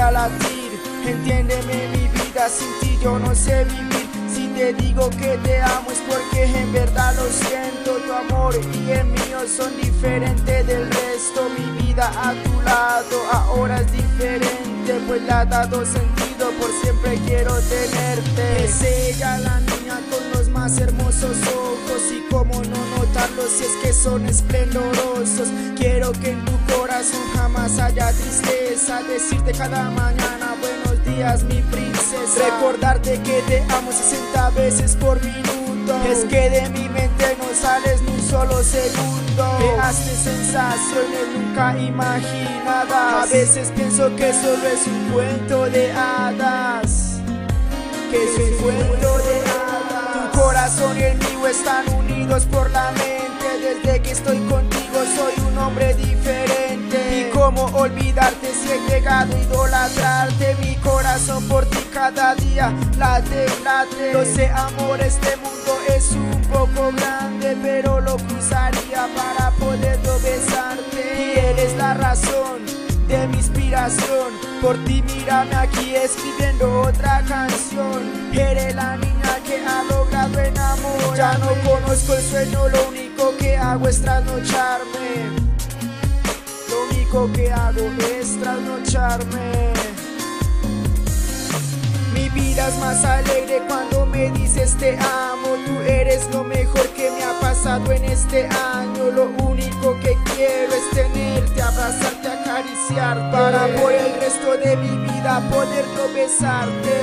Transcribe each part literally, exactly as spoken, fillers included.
a latir. Entiéndeme mi vida, sin ti yo no sé vivir. Si te digo que te amo es porque en verdad lo siento. Tu amor y el mío son diferentes del resto. Mi vida a tu lado ahora es diferente, pues le ha dado sentido, por siempre quiero tenerte. Es ella la niña con los más hermosos ojos, y cómo no notarlo si es que son esplendorosos. Quiero que en tu corazón jamás haya tristeza, decirte cada mañana buenos días mi princesa, recordarte que te amo sesenta veces por minuto. Es que de mi mente no sales ni un solo segundo. Creaste sensaciones nunca imaginadas. A veces pienso que solo es un cuento de hadas, que es un cuento de hadas. Tu corazón y el mío están unidos por la mente. Desde que estoy contigo soy un hombre diferente. Y cómo olvidarte si he llegado a idolatrarte. Mi corazón por ti cada día late, late. Lo sé amor, este mundo es un poco grande, pero lo cruzaría para poderlo besarte. Y eres la razón de mi inspiración. Por ti mírame aquí escribiendo otra canción. Eres la niña que ha logrado enamorar. Ya no conozco el sueño, lo único que hago es trasnocharme. Lo único que hago es trasnocharme. Mi vida es más alegre cuando me dices te amo. Tú eres lo mejor que me ha pasado en este año. Lo único que quiero es tenerte, abrazarte, acariciarte, para por el resto de mi vida poderlo besarte.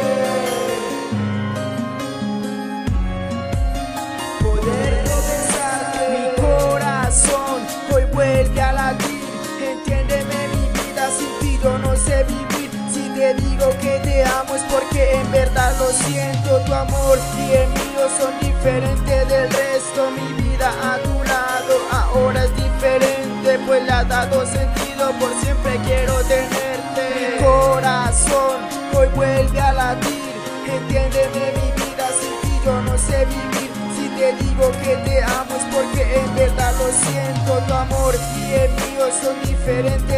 Poderlo besarte. Mi corazón hoy vuelve a latir. Entiéndeme mi vida, sin ti yo no sé vivir. Si te digo que te amo es porque en verdad lo siento. Tu amor y el mío son diferentes del resto. Mi vida a tu lado ahora es diferente, pues le ha dado sentido, por siempre quiero tenerte. Mi corazón hoy vuelve a latir. Entiéndeme mi vida, sin ti yo no sé vivir. Si te digo que te amo es porque en verdad lo siento. Tu amor y el mío son diferentes